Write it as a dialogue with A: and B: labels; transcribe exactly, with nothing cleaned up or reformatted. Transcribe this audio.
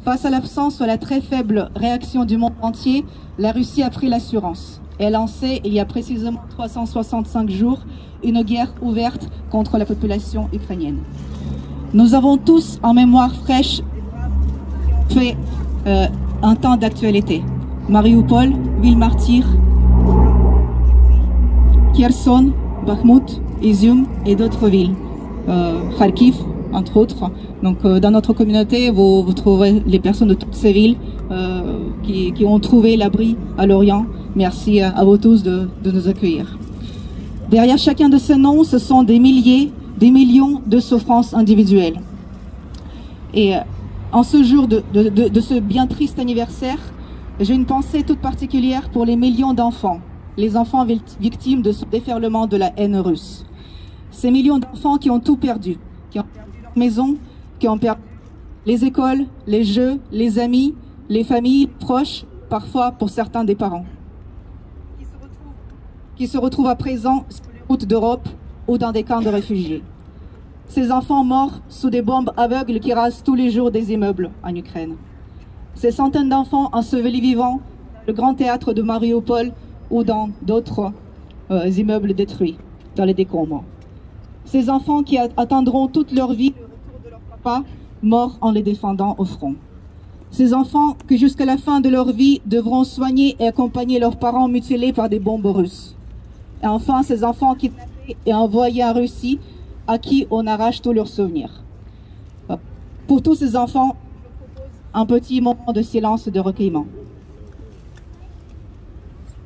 A: Face à l'absence ou à la très faible réaction du monde entier, la Russie a pris l'assurance. Elle a lancé, il y a précisément trois cent soixante-cinq jours, une guerre ouverte contre la population ukrainienne. Nous avons tous en mémoire fraîche fait euh, un temps d'actualité. Mariupol, ville martyre, Kherson, Bakhmut, Izium et d'autres villes. Euh, Kharkiv, entre autres. Donc, euh, dans notre communauté, vous, vous trouverez les personnes de toutes ces villes euh, qui, qui ont trouvé l'abri à l'Orient. Merci à, à vous tous de, de nous accueillir. Derrière chacun de ces noms, ce sont des milliers, des millions de souffrances individuelles. Et euh, en ce jour de, de, de, de ce bien triste anniversaire, j'ai une pensée toute particulière pour les millions d'enfants, les enfants victimes de ce déferlement de la haine russe. Ces millions d'enfants qui ont tout perdu, qui ont perdu leur maison, qui ont perdu les écoles, les jeux, les amis, les familles proches, parfois pour certains des parents, qui se retrouvent, qui se retrouvent à présent sur les routes d'Europe ou dans des camps de réfugiés. Ces enfants morts sous des bombes aveugles qui rasent tous les jours des immeubles en Ukraine. Ces centaines d'enfants ensevelis vivants dans le grand théâtre de Mariupol ou dans d'autres euh, immeubles détruits, dans les décombres. Ces enfants qui attendront toute leur vie le retour de leur papa, mort en les défendant au front. Ces enfants qui jusqu'à la fin de leur vie devront soigner et accompagner leurs parents mutilés par des bombes russes. Et enfin, ces enfants kidnappés et envoyés en Russie, à qui on arrache tous leurs souvenirs. Pour tous ces enfants, un petit moment de silence et de recueillement.